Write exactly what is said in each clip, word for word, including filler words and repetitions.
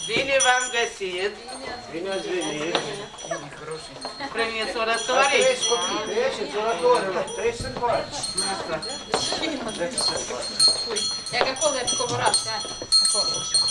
Bine v-am găsit. Bine ați venit. Primiți orătorii? Treci copii, treceți orătorilor, treci să faci. Treci să faci. Ia că acolo e pe covoraș, ia. Acolo.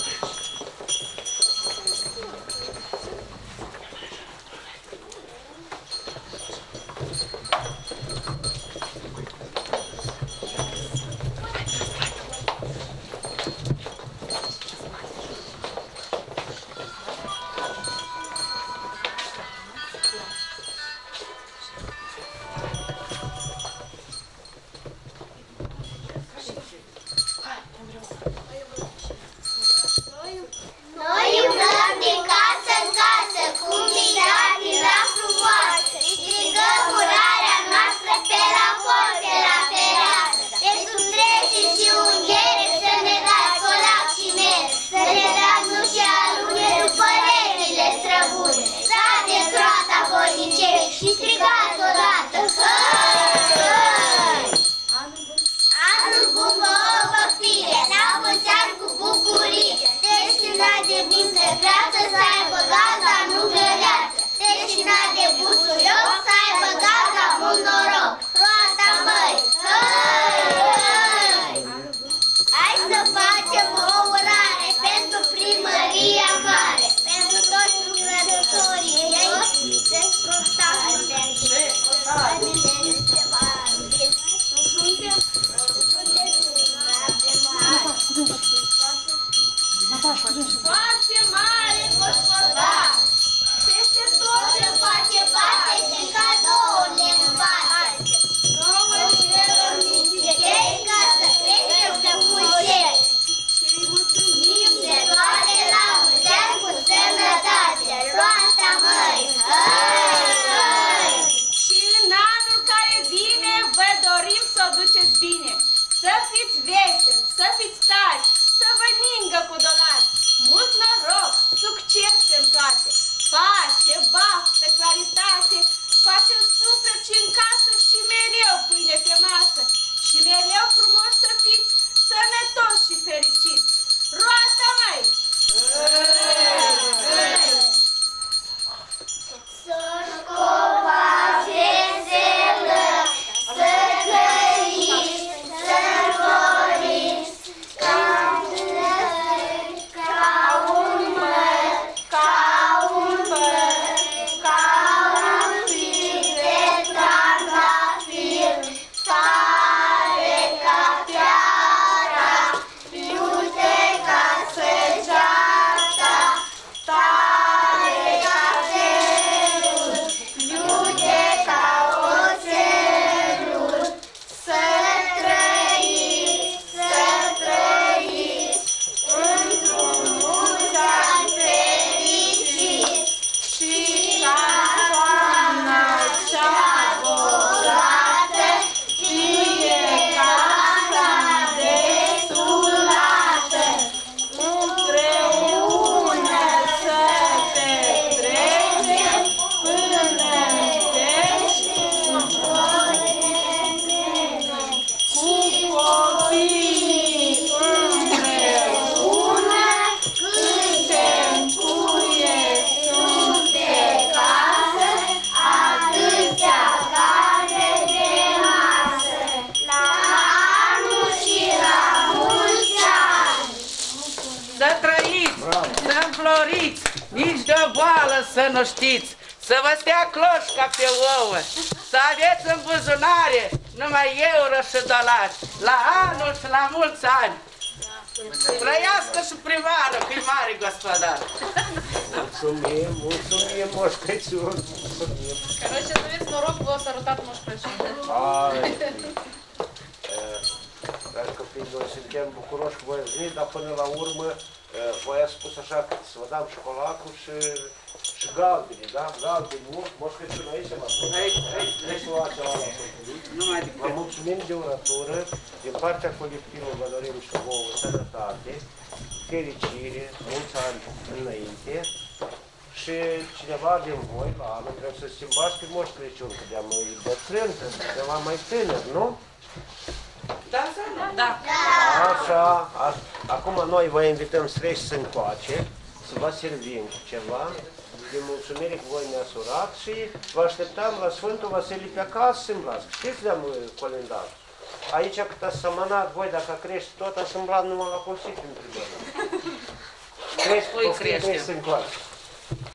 Foarte mare gospodar, peste tot ce face parte din cadourile în parte. Nouă celor mici cei ca să creștem să putem. Și mulțumim de toate la mulți ani cu sănătate. Roata măi, hăi! Și în anul care vine vă dorim să o duceți bine. Să fiți veseli, să fiți tari, să vă ningă cu dolari. Mult noroc, succes în toate, pace, baftă, claritate, pace în suflet și în casă și mereu pâine pe masă. Și mereu frumos să fiți, sănătoși și fericiți. Roata măi! Să-și copace zelă, să căiți, să-mi floriți, ca un măr, ca un păr, ca un fir de trandafir, tare ca piara, iute ca săgeata, tare ca cerul, iute ca oțelul, să trăiți, să trăiți, într-un mulți ani fericit și ca toamna cea bogată, fie casa destulată, împreună să petrecem până întești cu copiii împreună, câte-n cuie sunt de casă, atâția gare de masă. La anul și la mulți ani! Să trăiți, să înfloriți, nici de o boală să nu știți, să vă stea cloșca pe ouă, să aveți în buzunare numai euro și dolari, la anul și la mulți ani. Trăiască și primarul, că e mare gospodar. Mulțumim, mulțumim, Moș Crăciun, mulțumim. Короче, să aveți noroc, vă sărutat Moș Crăciun. Hai, dar copiii noi suntem bucuroși că voi ați venit, dar până la urmă voi ați spus așa că să vă dăm ciocolacul și, și galbeni, da? Galbeni mult, Moș Crăciun aici m-a spus. Aici, aici, Aici să luați la la numai decât. Vă mulțumim de urătură, din partea colectivului vă dorim și vouă sănătate, fericire, mulți ani înainte și cineva din voi la anul vreau să schimbați pe Moș Crăciun, că de-am mai bătrân, de-am mai tânăr, nu? Da, da. Așa, a, acum noi vă invităm să treceți încoace, să vă servim cu ceva, de mulțumire că voi ne-ați urat și vă așteptam la Sfântul Vasile pe acasă să îmblați. Știți de-am colindat? Aici cât ați sămănat voi, dacă crești tot, ați îmblat numai la cosit în primul rând. Crești, Voi poftim, creștem. crești în coace.